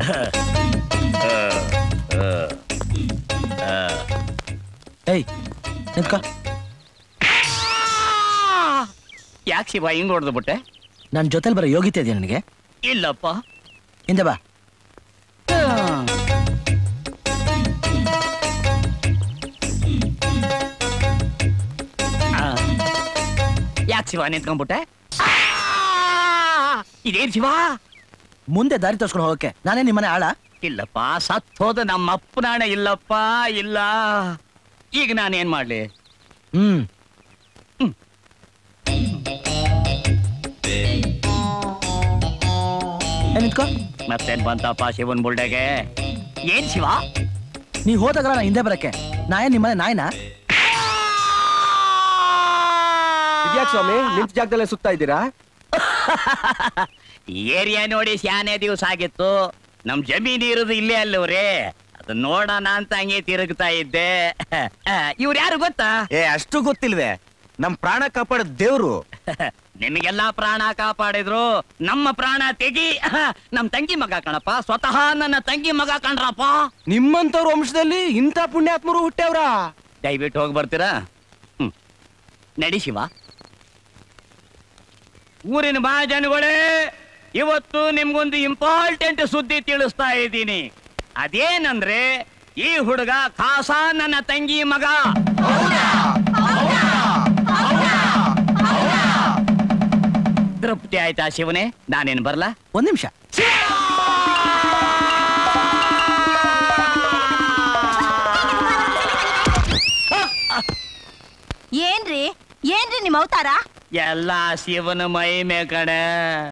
ಏಯ್ ನಿಂತ್ಕೋ. ಯಾಕೆ ಶಿವ ಹಿಂಗ್ ಹೊಡೆದು ಬಿಟ್ಟೆ? ನನ್ನ ಜೊತೆಲಿ ಬರೋ ಯೋಗ್ಯತೆ ಇದೆಯಾ ನನಗೆ? ಇಲ್ಲಪ್ಪ. ಹಿಂದೆ ಬಾ. ಯಾಕೆ ಶಿವ ನಿಂತ್ಕೊಂಡ್ಬಿಟ್ಟೆ? ಇದೇನ್ ಶಿವ? ಮುಂದೆ ದಾರಿ ತೋರ್ಸ್ಕೊಂಡು ಹೋಗಕ್ಕೆ ನಾನೇ ನಿಮ್ಮನೆ ಆಳ? ಇಲ್ಲಪ್ಪ, ಸತ್ ಹೋದ ನಮ್ಮ ಅಪ್ಪನಾಣ ಇಲ್ಲಪ್ಪ, ಇಲ್ಲ. ಈಗ ನಾನೇನ್ ಮಾಡ್ಲಿ? ನಿಂತ್ಕೋ. ಮತ್ತೇನ್ ಬಂತಪ್ಪ ಶಿವನ್ ಬುಲ್ಡೆಗೆ? ಏನ್ ಶಿವ? ನೀ ಹೋದಾಗಲ್ಲ ನಾ ಹಿಂದೆ ಬರಕ್ಕೆ. ನಾ ಏನ್ ನಿಮ್ಮನೆ ನಾಯಿನಾ? ಇದ್ಯಾಕ್ ಸ್ವಾಮಿ ನಿಂತ ಜಾಗದಲ್ಲೇ ಸುತ್ತಾ ಇದ್ದೀರಾ? ಏರಿಯಾ ನೋಡಿ ಶಾನೆ ದಿವಸ ಆಗಿತ್ತು. ನಮ್ ಜಮೀನ್ ಇರೋದು ಇಲ್ಲೇ ಅಲ್ಲವ್ರಿ, ಅದು ನೋಡೋಣ ಅಂತ ಹಂಗೆ ತಿರುಗ್ತಾ ಇದ್ದೆ. ಇವ್ರು ಯಾರು ಗೊತ್ತಾ? ಅಷ್ಟು ಗೊತ್ತಿಲ್ವೇ? ನಮ್ ಪ್ರಾಣ ಕಾಪಾಡ ದೇವ್ರು. ನಿಮಗೆಲ್ಲಾ ಪ್ರಾಣ ಕಾಪಾಡಿದ್ರು, ನಮ್ಮ ಪ್ರಾಣ ತೆಗಿ. ನಮ್ ತಂಗಿ ಮಗ ಕಣಪ್ಪ, ಸ್ವತಃ ನನ್ನ ತಂಗಿ ಮಗ ಕಣ್ರಪ್ಪ. ನಿಮ್ಮಂತವ್ರ ವಂಶದಲ್ಲಿ ಇಂಥ ಪುಣ್ಯಾತ್ಮರು ಹುಟ್ಟ್ಯಾವ್ರ? ದಯವಿಟ್ಟು ಹೋಗಿ ಬರ್ತೀರಾ? ನಡಿ ಶಿವ. ಊರಿನ ಜನಗಳೇ, ಇವತ್ತು ನಿಮ್ಗೊಂದು ಇಂಪಾರ್ಟೆಂಟ್ ಸುದ್ದಿ ತಿಳಿಸ್ತಾ ಇದ್ದೀನಿ. ಅದೇನಂದ್ರೆ, ಈ ಹುಡುಗ ಖಾಸ ನನ್ನ ತಂಗಿ ಮಗ. ತೃಪ್ತಿ ಆಯ್ತಾ ಶಿವನೇ? ನಾನೇನು ಬರ್ಲಾ? ಒಂದ್ ನಿಮಿಷ. ಏನ್ರಿ ಏನ್ರಿ ನಿಮ್ ಅವತಾರ? ಎಲ್ಲ ಶಿವನ ಮಹಿಮೆ ಕಡೆ.